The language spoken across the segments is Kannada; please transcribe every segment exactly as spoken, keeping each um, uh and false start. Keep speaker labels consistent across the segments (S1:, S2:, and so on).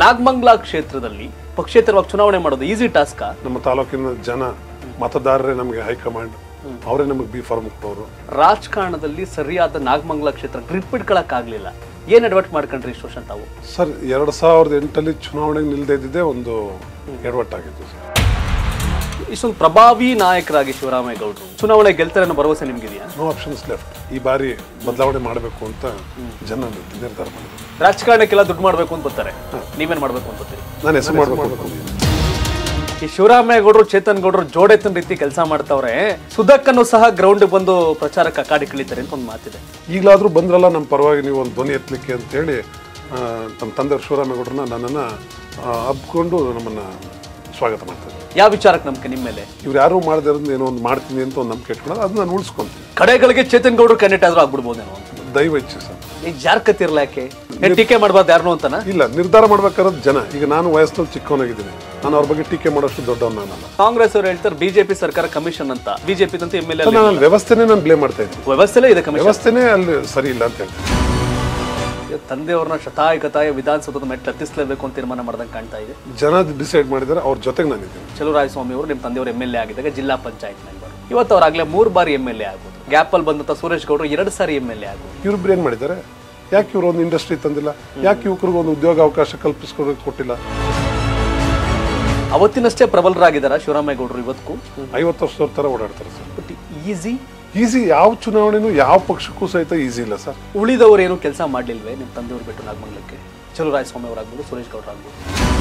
S1: ನಾಗಮಂಗಲ ಕ್ಷೇತ್ರದಲ್ಲಿ ಪಕ್ಷೇತರವಾಗಿ ಚುನಾವಣೆ ಮಾಡೋದು ಈಸಿ ಟಾಸ್ಕಾ?
S2: ನಮ್ಮ ತಾಲೂಕಿನ ಜನ ಮತದಾರರೇ ನಮಗೆ ಹೈಕಮಾಂಡ್, ಅವರೇ ನಮಗೆ ಬಿ ಫಾರ್ಮ್ ಕೊಡೋರು.
S1: ರಾಜಕಾರಣದಲ್ಲಿ ಸರಿಯಾದ ನಾಗಮಂಗಲ ಕ್ಷೇತ್ರ ಗ್ರಿಪ್ ಇಟ್ಕೊಳಕ್ಕಾಗ್ಲಿಲ್ಲ. ಏನ್ ಎಡವಟ್ ಮಾಡ್ಕೊಂಡ್ರಿ ಇಷ್ಟು ವರ್ಷ ತಾವು?
S2: ಸರ್, ಎರಡ್ ಸಾವಿರದ ಎಂಟಲ್ಲಿ ಚುನಾವಣೆಗೆ ನಿಲ್ದೇ ಇದ್ದಿದ್ದೇ ಒಂದು ಎಡವಟ್ಟಾಗಿತ್ತು ಸರ್.
S1: ಇಷ್ಟೊಂದು ಪ್ರಭಾವಿ ನಾಯಕರಾಗಿ ಶಿವರಾಮೇಗೌಡರು ಚುನಾವಣೆ ಗೆಲ್ತಾರೆ ಅನ್ನೋ ಭರವಸೆ ನಿಮ್ಗಿದೆಯಾ?
S2: No options left. ಈ ಬಾರಿ ಬದಲಾವಣೆ ಮಾಡಬೇಕು ಅಂತ ಜನ ನಿರ್ಧಾರ ಮಾಡಿದ್ರು.
S1: ರಾಜಕಾರಣಕ್ಕೆಲ್ಲ ದುಡ್ಡು ಮಾಡ್ಬೇಕು ಅಂತ ಬರ್ತಾರೆ, ನೀವೇನ್ ಮಾಡ್ಬೇಕು ಅಂತ ಬರ್ತೀರಿ?
S2: ನಾನು ಹೆಸರು ಮಾಡಬೇಕು.
S1: ಈ ಶಿವರಾಮೇಗೌಡರು ಚೇತನ್ ಗೌಡರು ಜೋಡೆತ್ತನ ರೀತಿ ಕೆಲಸ ಮಾಡ್ತಾವ್ರೆ. ಸುಧಕ್ಕನ್ನು ಸಹ ಗ್ರೌಂಡ್ ಬಂದು ಪ್ರಚಾರಕ್ಕೆ ಅಕಾಡಿ ಕಳೀತಾರೆ ಅಂತ ಒಂದು ಮಾತಿದೆ.
S2: ಈಗಲಾದ್ರೂ ಬಂದ್ರಲ್ಲ ನಮ್ಮ ಪರವಾಗಿ ನೀವು ಒಂದು ಧ್ವನಿ ಎತ್ತಲಿಕ್ಕೆ ಅಂತ ಹೇಳಿ ನಮ್ಮ ತಂದೆಯವರು ಶಿವರಾಮೇಗೌಡರನ್ನ ನನ್ನನ್ನು ಅಪ್ಕೊಂಡು ನಮ್ಮನ್ನ ಸ್ವಾಗತ ಮಾಡ್ತಾರೆ.
S1: ಯಾವ ವಿಚಾರಕ್ಕೆ ನಂಬಿಕೆ ನಿಮ್ಮ ಮೇಲೆ?
S2: ಇವ್ರು ಯಾರು ಮಾಡದೇ ಇರೋದು ಏನೋ ಒಂದು ಮಾಡ್ತೀನಿ ಅಂತ ಒಂದು ನಂಬಿಕೆ ಇಟ್ಕೊಳ್ಳೋದು, ಅದನ್ನ ನಾನು ಉಳಿಸ್ಕೊಂತೀನಿ.
S1: ಕಡೆಗಳಿಗೆ ಚೇತನ್ ಗೌಡರು ಕ್ಯಾಂಡಿಡೇಟ್ ಆದ್ರೂ ಆಗ್ಬಿಡ್ಬೋದೇನೋ ಅಂತ
S2: ದೈವ ಇಚ್ಛೆ ಸರ್.
S1: ಈಗ ಜಾರ್ಕತ್ತಿರಲ್ಲ, ಯಾಕೆ ಟೀಕೆ ಮಾಡಬಾರ್ದು ಯಾರನ್ನೋ ಅಂತನ?
S2: ಇಲ್ಲ, ನಿರ್ಧಾರ ಮಾಡ್ಬೇಕಾದ್ರೆ ಜನ. ಈಗ ನಾನು ವಯಸ್ಸಲ್ಲಿ ಚಿಕ್ಕವನಾಗಿದ್ದೀನಿ, ನಾನು ಅವ್ರ ಬಗ್ಗೆ ಟೀಕೆ ಮಾಡೋಷ್ಟು ದೊಡ್ಡವನು ನಾನಲ್ಲ.
S1: ಕಾಂಗ್ರೆಸ್ ಅವರು ಹೇಳ್ತಾರೆ ಬಿಜೆಪಿ ಸರ್ಕಾರ ಕಮಿಷನ್ ಅಂತ, ಬಿಜೆಪಿ ಅಂತ ಎಂ ಎಲ್ ಎ.
S2: ನಾನು ವ್ಯವಸ್ಥೆನೇ ನಾನು ಬ್ಲೇಮ್ ಮಾಡ್ತಾ ಇದ್ದೀನಿ.
S1: ವ್ಯವಸ್ಥೆಲೇ ಇದೆ,
S2: ವ್ಯವಸ್ಥೆನೇ ಅಲ್ಲಿ ಸರಿ ಇಲ್ಲ ಅಂತ ಹೇಳ್ತೀನಿ.
S1: ತಂದೆಯವ್ರನ್ನ ಶತಾಯ ಗತಾಯ ವಿಧಾನಸೌಧದ ಮೆಟ್ಲು ಹತ್ತಿಸಲೇಬೇಕು ಅಂತ ತೀರ್ಮಾನ ಮಾಡ್ದಂಗೆ ಕಾಣ್ತಾ ಇದೆ.
S2: ಜನ ಡಿಸೈಡ್ ಮಾಡಿದ್ದಾರೆ, ಅವ್ರ ಜೊತೆಗೆ ನಾನಿದ್ದೀನಿ.
S1: ಚಲುವರಾಯಸ್ವಾಮಿ ಅವರು ನಿಮ್ಮ ತಂದೆಯವರು ಎಂ ಎಲ್ ಎ ಆಗಿದ್ದಾಗ ಜಿಲ್ಲಾ ಪಂಚಾಯತ್ ಮೆಂಬರ್, ಇವತ್ತು ಅವ್ರಾಗಲೇ ಮೂರು ಬಾರಿ ಎಂ ಎಲ್ ಎ ಆಗೋದು. ಗ್ಯಾಪ್ ಅಲ್ಲಿ ಬಂದಂತ ಸುರೇಶ್ ಗೌಡರು ಎರಡು ಸಾರಿ ಎಂ ಎಲ್ ಎ ಆಗೋದು.
S2: ಇವ್ರಿಬ್ರು ಏನ್ ಮಾಡಿದ್ದಾರೆ? ಯಾಕೆ ಇವರು ಒಂದು ಇಂಡಸ್ಟ್ರಿ ತಂದಿಲ್ಲ? ಯಾಕೆ ಯುವಕರಿಗೆ ಒಂದು ಉದ್ಯೋಗ ಅವಕಾಶ ಕಲ್ಪಿಸ್ಕೊಡೋಕೆ ಕೊಟ್ಟಿಲ್ಲ?
S1: ಅವತ್ತಿನಷ್ಟೇ ಪ್ರಬಲರಾಗಿದ್ದಾರೆ ಶಿವರಾಮೇಗೌಡರು. ಇವತ್ತು
S2: ಐವತ್ತು ವರ್ಷದವ್ರ ತರ ಓಡಾಡ್ತಾರೆ ಸರ್.
S1: ಬಟ್ ಈಸಿ
S2: ಈಸಿ ಯಾವ ಚುನಾವಣೆನೂ ಯಾವ ಪಕ್ಷಕ್ಕೂ ಸಹಿತ ಈಸಿ ಇಲ್ಲ ಸರ್.
S1: ಉಳಿದವರು ಏನು ಕೆಲಸ ಮಾಡ್ಲಿಲ್ವೇ ನಿಮ್ಮ ತಂದೆಯವರು ಬಿಟ್ಟು ನಾಗಮಂಗಲಕ್ಕೆ? ಚಲುವರಾಯಸ್ವಾಮಿ ಅವರಾಗ್ಬೋದು, ಸುರೇಶ್ ಗೌಡರಾಗ್ಬೋದು.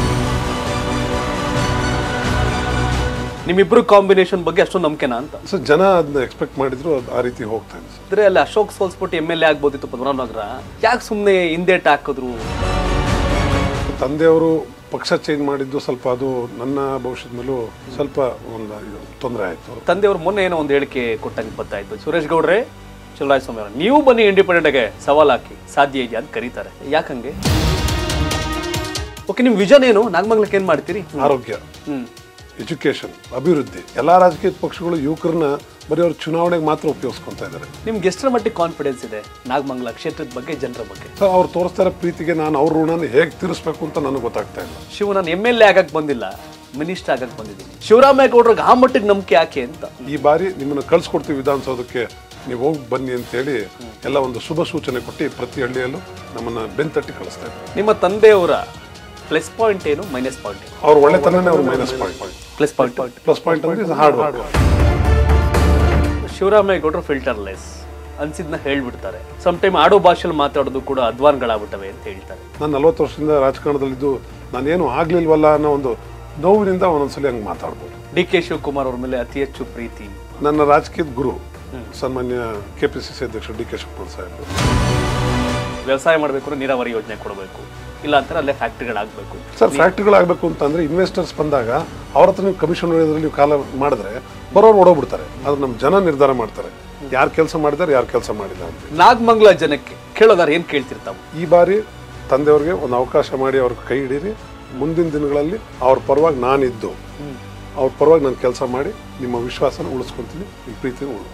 S1: ನಿಮ್ಮಿಬ್ರು ಕಾಂಬಿನೇಷನ್ ಬಗ್ಗೆ ಅಷ್ಟೊಂದು ನಂಬಿಕೆನಾ ಅಂತ?
S2: ಸೊ ಜನ ಅದನ್ನ ಎಕ್ಸ್ಪೆಕ್ಟ್ ಮಾಡಿದ್ರು, ಆ ರೀತಿ ಹೋಗ್ತಾ ಇದೆ ಸರ್.
S1: ಅಂದ್ರೆ ಅಲ್ಲಿ ಅಶೋಕ್ ಸೋಲ್ಸ್ಬಿಟ್ಟು ಎಂ ಎಲ್ ಎ ಆಗ್ಬೋದಿತ್ತು ಪದ್ಮನಾಭನಗರ, ಯಾಕೆ ಸುಮ್ಮನೆ ಹಿಂದೇಟ್ ಹಾಕಿದ್ರು?
S2: ತಂದೆಯವರು ಪಕ್ಷ ಚೇಂಜ್ ಮಾಡಿದ್ದು ಸ್ವಲ್ಪ ಅದು ನನ್ನ ಭವಿಷ್ಯದ ಮೇಲೂ ಸ್ವಲ್ಪ ಒಂದು ತೊಂದರೆ ಆಯ್ತು.
S1: ತಂದೆಯವರು ಮೊನ್ನೆ ಏನೋ ಒಂದು ಹೇಳಿಕೆ ಕೊಟ್ಟಂಗೆ ಗೊತ್ತಾಯ್ತು. ಸುರೇಶ್ ಗೌಡ್ರೆ, ಚಲುವರಾಯಸ್ವಾಮಿ ಅವರು ನೀವು ಬನ್ನಿ ಇಂಡಿಪೆಂಡೆಂಟ್ ಆಗಿ ಸವಾಲ್ ಹಾಕಿ, ಸಾಧ್ಯ ಇದೆಯಾ ಅಂತ ಕರೀತಾರೆ. ಯಾಕಂಗೆ? ಓಕೆ, ನಿಮ್ ವಿಷನ್ ಏನು? ನಾಗಮಂಗಲಕ್ಕೆ ಏನ್ ಮಾಡ್ತೀರಿ?
S2: ಆರೋಗ್ಯ, ಎಜುಕೇಶನ್, ಅಭಿವೃದ್ಧಿ. ಎಲ್ಲಾ ರಾಜಕೀಯ ಪಕ್ಷಗಳು ಯುವಕರನ್ನ ಬರೀ ಅವ್ರ ಚುನಾವಣೆಗೆ ಮಾತ್ರ ಉಪಯೋಗಿಸ್ಕೊಂತ ಇದ್ದಾರೆ.
S1: ನಿಮ್ಗೆ ಎಷ್ಟರ ಮಟ್ಟಿಗೆ ಕಾನ್ಫಿಡೆನ್ಸ್ ಇದೆ ನಾಗಮಂಗಲ ಕ್ಷೇತ್ರದ ಬಗ್ಗೆ, ಜನರ ಬಗ್ಗೆ?
S2: ಸರ್, ಅವ್ರು ತೋರಿಸ್ತಾ ಇರೋ ಪ್ರೀತಿಗೆ ನಾನು ಅವ್ರ ಋಣನ ಹೇಗೆ ತೀರಿಸ್ಬೇಕು ಅಂತ ನನಗೆ ಗೊತ್ತಾಗ್ತಾ ಇಲ್ಲ.
S1: ಶಿವ, ನಾನು ಎಂ ಎಲ್ ಎ ಆಗಕ್ಕೆ ಬಂದಿಲ್ಲ, ಮಿನಿಸ್ಟರ್ ಆಗಕ್ಕೆ ಬಂದಿದ್ದೀನಿ. ಶಿವರಾಮೇಗೌಡರಿಗೆ ಆ ಮಟ್ಟಿಗೆ ನಂಬಿಕೆ ಯಾಕೆ ಅಂತ?
S2: ಈ ಬಾರಿ ನಿಮ್ಮನ್ನು ಕಳ್ಸಿಕೊಡ್ತೀವಿ ವಿಧಾನಸೌಧಕ್ಕೆ, ನೀವು ಹೋಗಿ ಬನ್ನಿ ಅಂತ ಹೇಳಿ ಎಲ್ಲ ಒಂದು ಶುಭ ಸೂಚನೆ ಕೊಟ್ಟು ಪ್ರತಿ ಹಳ್ಳಿಯಲ್ಲೂ ನಮ್ಮನ್ನ ಬೆಂತಟ್ಟಿ ಕಳಿಸ್ತಾ ಇದ್ದಾರೆ.
S1: ನಿಮ್ಮ ತಂದೆಯವರ ಪ್ಲಸ್ ಪಾಯಿಂಟ್ ಏನು, ಮೈನಸ್ ಪಾಯಿಂಟ್ ಏನು?
S2: ಅವ್ರ ಒಳ್ಳೆತನನೇ ಅವ್ರ minus point.
S1: Plus point
S2: plus point ಅಂದ್ರೆ ಹಾರ್ಡ್ ವರ್ಕ್.
S1: ಶಿವರಾಮೇಗೌಡರು ಫಿಲ್ಟರ್ಲೆಸ್ ಅನ್ಸಿದ್ನ ಹೇಳ್ಬಿಡ್ತಾರೆ. ಸಮ್ ಟೈಮ್ ಆಡೋ ಭಾಷೆಯಲ್ಲಿ ಮಾತಾಡೋದು ಕೂಡ ಅಧ್ವಾನ್ಗಳಾಗ್ಬಿಟ್ಟವೆ ಅಂತ ಹೇಳ್ತಾರೆ.
S2: ನಾನು ನಲ್ವತ್ತು ವರ್ಷದಿಂದ ರಾಜಕಾರಣದಲ್ಲಿದ್ದು ನಾನೇನು ಆಗ್ಲಿಲ್ವಲ್ಲ ಅನ್ನೋ ಒಂದು ನೋವಿನಿಂದ ಒಂದೊಂದ್ಸಲಿ ಹಂಗೆ ಮಾತಾಡ್ಬೋದು.
S1: ಡಿ ಕೆ ಶಿವಕುಮಾರ್ ಅವ್ರ ಮೇಲೆ ಅತಿ ಹೆಚ್ಚು ಪ್ರೀತಿ.
S2: ನನ್ನ ರಾಜಕೀಯದ ಗುರು ಸನ್ಮಾನ್ಯ ಕೆ ಪಿ ಸಿ ಸಿ ಅಧ್ಯಕ್ಷ ಡಿ ಕೆ ಶಿವಕುಮಾರ್ ಸಾಹೇಬರು.
S1: ವ್ಯವಸಾಯ ಮಾಡಬೇಕು, ನೀರಾವರಿ ಯೋಜನೆ ಕೊಡಬೇಕು, ಇಲ್ಲ ಅಂತಾರೆ ಅಲ್ಲೇ ಫ್ಯಾಕ್ಟ್ರಿಗಳಾಗಬೇಕು.
S2: ಸರ್, ಫ್ಯಾಕ್ಟ್ರಿಗಳಾಗಬೇಕು ಅಂತಂದ್ರೆ ಇನ್ವೆಸ್ಟರ್ಸ್ ಬಂದಾಗ ಅವ್ರ ಹತ್ರ ನೀವು ಕಮಿಷನ್ ಹೊಡೆಯೋದ್ರಲ್ಲಿ ನೀವು ಕಾಲ ಮಾಡಿದ್ರೆ ಬರೋರು ಓಡೋಗ್ಬಿಡ್ತಾರೆ. ಆದ್ರೆ ನಮ್ಮ ಜನ ನಿರ್ಧಾರ ಮಾಡ್ತಾರೆ ಯಾರು ಕೆಲಸ ಮಾಡಿದಾರೆ, ಯಾರು ಕೆಲಸ ಮಾಡಿಲ್ಲ ಅಂತ.
S1: ನಾಗಮಂಗಲ ಜನಕ್ಕೆ ಕೇಳೋದಾರ ಏನ್ ಕೇಳ್ತಿರ್ತಾವ?
S2: ಈ ಬಾರಿ ತಂದೆಯವ್ರಿಗೆ ಒಂದು ಅವಕಾಶ ಮಾಡಿ ಅವ್ರ ಕೈ ಹಿಡೀರಿ. ಮುಂದಿನ ದಿನಗಳಲ್ಲಿ ಅವ್ರ ಪರವಾಗಿ ನಾನಿದ್ದು ಅವ್ರ ಪರವಾಗಿ ನಾನು ಕೆಲಸ ಮಾಡಿ ನಿಮ್ಮ ವಿಶ್ವಾಸನ ಉಳಿಸ್ಕೊಂತೀನಿ, ನಿಮ್ಮ ಪ್ರೀತಿನ ಉಳಿಸ್ಕೊಂಡು.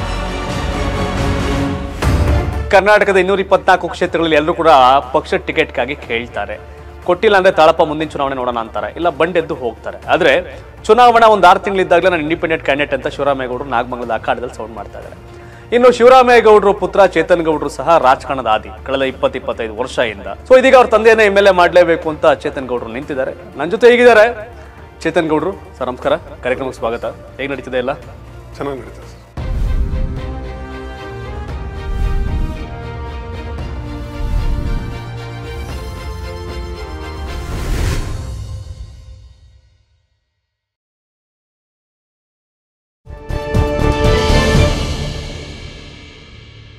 S1: ಕರ್ನಾಟಕದ ಇನ್ನೂರ ಇಪ್ಪತ್ನಾಲ್ಕು ಕ್ಷೇತ್ರಗಳಲ್ಲಿ ಎಲ್ಲರೂ ಕೂಡ ಪಕ್ಷ ಟಿಕೆಟ್ಗಾಗಿ ಕೇಳ್ತಾರೆ. ಕೊಟ್ಟಿಲ್ಲ ಅಂದ್ರೆ ತಾಳಪ್ಪ ಮುಂದಿನ ಚುನಾವಣೆ ನೋಡೋಣ ಅಂತಾರೆ, ಇಲ್ಲ ಬಂಡೆದ್ದು ಹೋಗ್ತಾರೆ. ಆದ್ರೆ ಚುನಾವಣಾ ಒಂದು ಆರು ತಿಂಗಳಿದ್ದಾಗಲೇ ನಾನು ಇಂಡಿಪೆಂಡೆಂಟ್ ಕ್ಯಾಂಡಿಡೇಟ್ ಅಂತ ಶಿವರಾಮೇಗೌಡರು ನಾಗಮಂಗಲದ ಅಖಾಡದಲ್ಲಿ ಸೌಂಡ್ ಮಾಡ್ತಾ ಇದ್ದಾರೆ. ಇನ್ನು ಶಿವರಾಮೇಗೌಡರು ಪುತ್ರ ಚೇತನ್ ಗೌಡರು ಸಹ ರಾಜಕಾರಣದ ಆದಿ ಕಳೆದ ಇಪ್ಪತ್ತು ಇಪ್ಪತ್ತೈದು ವರ್ಷದಿಂದ. ಸೊ ಇದೀಗ ಅವ್ರ ತಂದೆಯನ್ನ ಎಂ ಎಲ್ ಎ ಮಾಡಲೇಬೇಕು ಅಂತ ಚೇತನ್ ಗೌಡರು ನಿಂತಿದ್ದಾರೆ. ನನ್ನ ಜೊತೆ ಹೇಗಿದ್ದಾರೆ ಚೇತನ್ ಗೌಡರು? ಸರ್ ನಮಸ್ಕಾರ, ಕಾರ್ಯಕ್ರಮಕ್ಕೆ ಸ್ವಾಗತ. ಹೇಗೆ ನಡೀತಿದೆ ಎಲ್ಲ?
S2: ಚೆನ್ನಾಗಿ ನಡೀತದೆ.